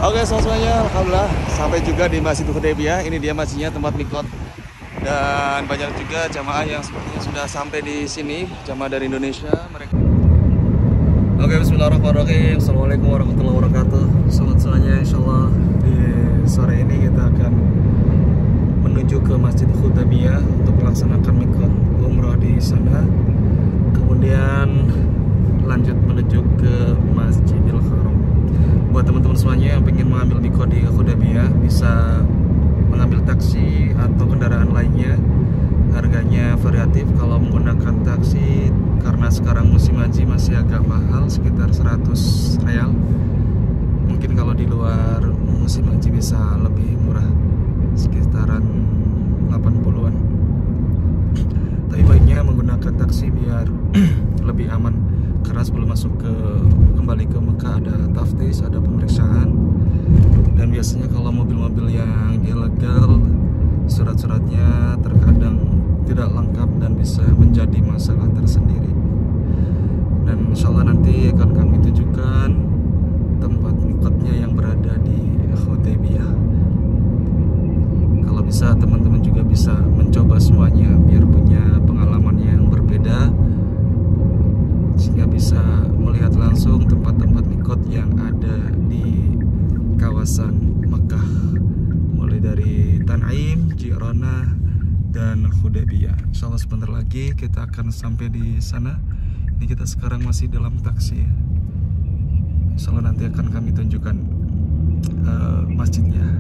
Oke, semuanya, alhamdulillah sampai juga di Masjid Hudaybiyah. Ini dia masjidnya, tempat mikot. Dan banyak juga jamaah yang sepertinya sudah sampai di sini, jamaah dari Indonesia. Mereka. Oke, bismillahirrahmanirrahim. Assalamualaikum warahmatullahi wabarakatuh. Selamat semuanya, insyaallah di sore ini kita akan menuju ke Masjid Hudaybiyah untuk melaksanakan mikot umrah di sana. Kemudian lanjut menuju ke Masjidil Haram. Buat teman-teman semuanya yang ingin mengambil mikot di Hudaybiyah, bisa mengambil taksi atau kendaraan lainnya. Harganya variatif. Kalau menggunakan taksi, karena sekarang musim haji masih agak mahal, sekitar 100 real. Mungkin kalau di luar musim haji bisa lebih murah, sekitaran 80-an. Tapi baiknya menggunakan taksi biar lebih aman, karena sebelum kembali ke Mekah ada taftis, ada pemeriksaan. Dan biasanya kalau mobil-mobil yang ilegal, surat-suratnya terkadang tidak lengkap dan bisa menjadi masalah tersendiri. Dan insya Allah nanti akan kami tunjukkan tempat mikotnya yang berada di Hudaybiyah. Kalau bisa teman-teman juga bisa mencoba semuanya biar punya pengalaman yang berbeda, sehingga bisa melihat langsung tempat-tempat mikot yang ada di kawasan Mekah, mulai dari Tan'im, Ji'rana, dan Hudaybiyah. Insyaallah sebentar lagi kita akan sampai di sana. Ini kita sekarang masih dalam taksi. Insyaallah nanti akan kami tunjukkan masjidnya.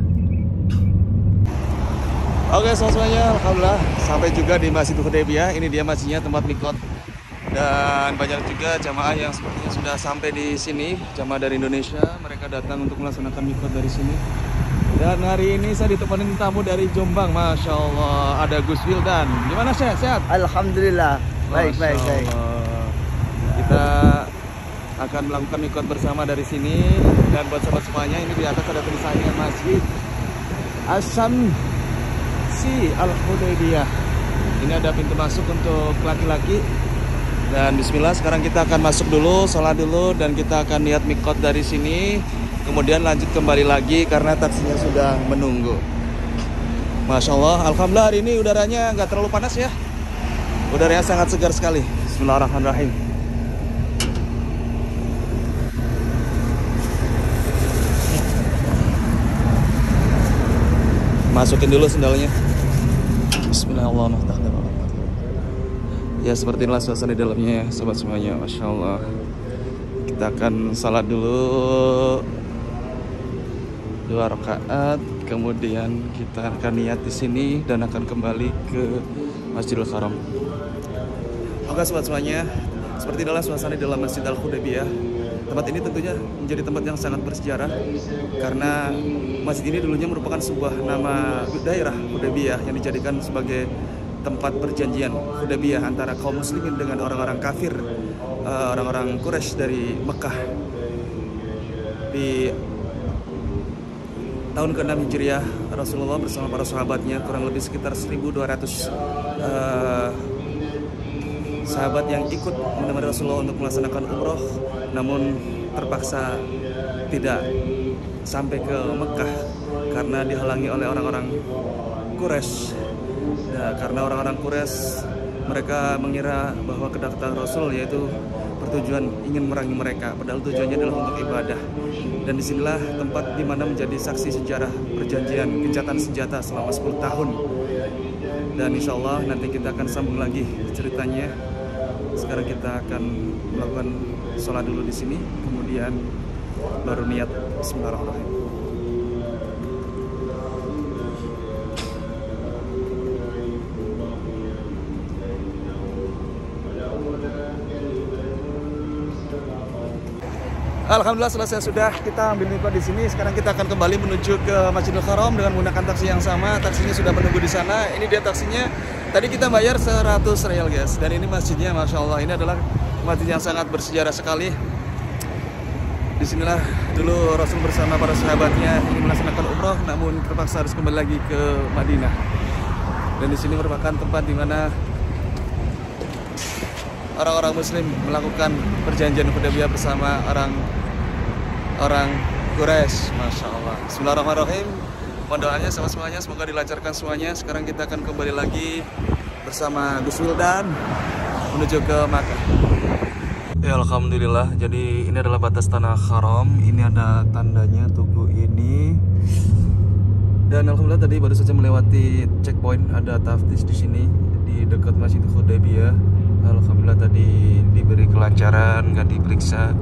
Oke, semuanya, alhamdulillah sampai juga di Masjid Hudaybiyah. Ini dia masjidnya, tempat mikot. Dan banyak juga jamaah yang sepertinya sudah sampai di sini, jamaah dari Indonesia. Mereka datang untuk melaksanakan mikot dari sini. Dan hari ini saya ditemani tamu dari Jombang, Masya Allah. Ada Gus Wildan. Gimana, Syekh? Sehat? Alhamdulillah. Baik. Kita akan melakukan mikot bersama dari sini. Dan buat sahabat semuanya, ini di atas ada tulisannya Masjid Asyamsi Al-Hudaybiyah. Ini ada pintu masuk untuk laki-laki. Dan bismillah, sekarang kita akan masuk dulu, sholat dulu, dan kita akan lihat mikot dari sini. Kemudian lanjut kembali lagi karena taksinya sudah menunggu. Masya Allah, alhamdulillah hari ini udaranya nggak terlalu panas ya. Udaranya sangat segar sekali. Bismillahirrahmanirrahim. Masukin dulu sendalnya. Bismillahirrahmanirrahim. Ya, seperti inilah suasana di dalamnya ya, sobat semuanya. Masya Allah. Kita akan salat dulu 2 rakaat, kemudian kita akan niat di sini dan akan kembali ke Masjidil Haram. Oke, sobat semuanya, seperti inilah suasana di dalam Masjid Al-Hudaybiyah. Tempat ini tentunya menjadi tempat yang sangat bersejarah, karena masjid ini dulunya merupakan sebuah nama daerah Hudaybiyah yang dijadikan sebagai tempat perjanjian Hudaybiyah antara kaum muslimin dengan orang-orang kafir, orang-orang Quraisy dari Mekah. Di tahun ke-6 Hijriah, Rasulullah bersama para sahabatnya, kurang lebih sekitar 1.200 sahabat yang ikut menemani Rasulullah untuk melaksanakan umroh, namun terpaksa tidak sampai ke Mekah karena dihalangi oleh orang-orang Quraisy. Ya, karena orang-orang Quraisy mereka mengira bahwa kedatangan Rasul yaitu bertujuan ingin merangi mereka, padahal tujuannya adalah untuk ibadah. Dan disinilah tempat di mana menjadi saksi sejarah perjanjian gencatan senjata selama 10 tahun. Dan insya Allah nanti kita akan sambung lagi ceritanya. Sekarang kita akan melakukan sholat dulu di sini, kemudian baru niat. Bismillahirrahmanirrahim. Alhamdulillah selesai sudah kita ambil mikot di sini. Sekarang kita akan kembali menuju ke Masjidil Haram dengan menggunakan taksi yang sama. Taksinya sudah menunggu di sana. Ini dia taksinya. Tadi kita bayar 100 real guys. Dan ini masjidnya, Masya Allah. Ini adalah masjid yang sangat bersejarah sekali. Disinilah dulu Rasul bersama para sahabatnya ingin melaksanakan umroh, namun terpaksa harus kembali lagi ke Madinah. Dan di sini merupakan tempat di mana orang-orang Muslim melakukan perjanjian Hudaybiyah bersama orang Quraisy, Masya Allah. Bismillahirrahmanirrahim. Mohon doanya sama semuanya, semoga dilancarkan semuanya. Sekarang kita akan kembali lagi bersama Gus Wildan menuju ke Makkah. Ya alhamdulillah. Jadi ini adalah batas tanah haram. Ini ada tandanya tugu ini. Dan alhamdulillah tadi baru saja melewati checkpoint, ada taftis di sini di dekat Masjid Hudaybiyah. Alhamdulillah tadi diberi kelancaran, nggak diperiksa.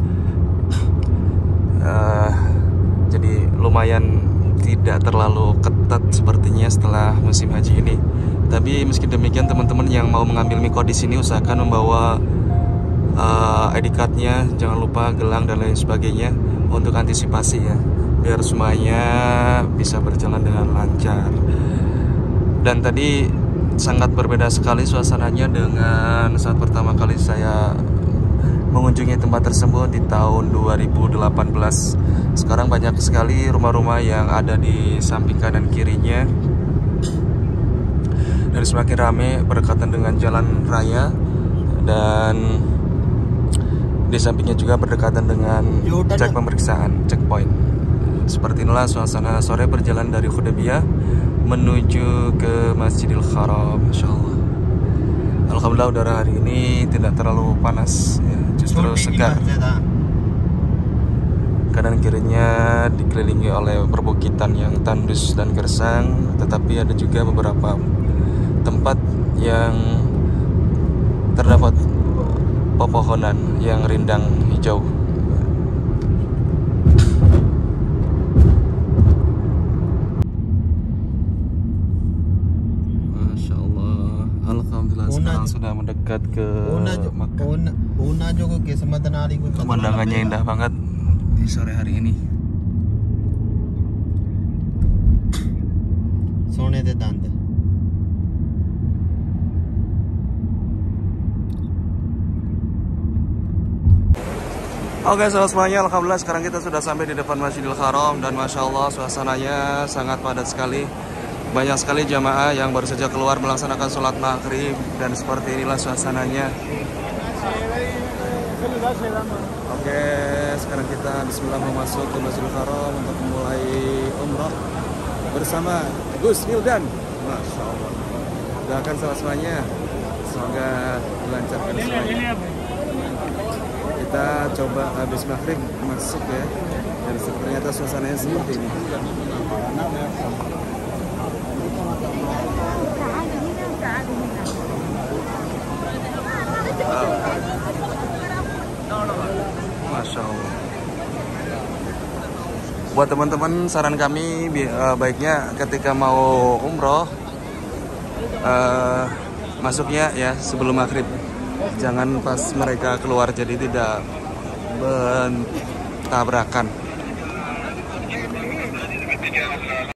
Jadi lumayan tidak terlalu ketat sepertinya setelah musim haji ini. Tapi meski demikian teman-teman yang mau mengambil mikot di sini usahakan membawa ID card-nya, jangan lupa gelang dan lain sebagainya untuk antisipasi ya, biar semuanya bisa berjalan dengan lancar. Dan tadi sangat berbeda sekali suasananya dengan saat pertama kali saya mengunjungi tempat tersebut di tahun 2018. Sekarang banyak sekali rumah-rumah yang ada di samping kanan kirinya dan semakin ramai berdekatan dengan jalan raya, dan di sampingnya juga berdekatan dengan cek pemeriksaan, checkpoint. Seperti inilah suasana sore perjalanan dari Hudaybiyah menuju ke Masjidil Haram. Masya Allah. Alhamdulillah udara hari ini tidak terlalu panas ya, justru segar. Kanan kirinya dikelilingi oleh perbukitan yang tandus dan gersang, tetapi ada juga beberapa tempat yang terdapat pepohonan yang rindang hijau. Masya Allah. Alhamdulillah sekarang sudah mendekat ke Makkah. Pemandangannya indah banget di sore hari ini. Oke, selamat semuanya. Alhamdulillah sekarang kita sudah sampai di depan Masjidil Haram dan Masya Allah suasananya sangat padat sekali. Banyak sekali jamaah yang baru saja keluar melaksanakan sholat maghrib, dan seperti inilah suasananya. Oke, sekarang kita bismillah masuk ke Masjidil Haram untuk memulai umrah bersama Gus Wildan. Masya Allah. Doakan sama semuanya, semoga dilancarkan semuanya. Kita coba habis maghrib masuk ya, dan ternyata suasananya seperti ini. Masya Allah. Buat teman-teman, saran kami baiknya ketika mau umroh masuknya ya sebelum maghrib. Jangan pas mereka keluar, jadi tidak bertabrakan.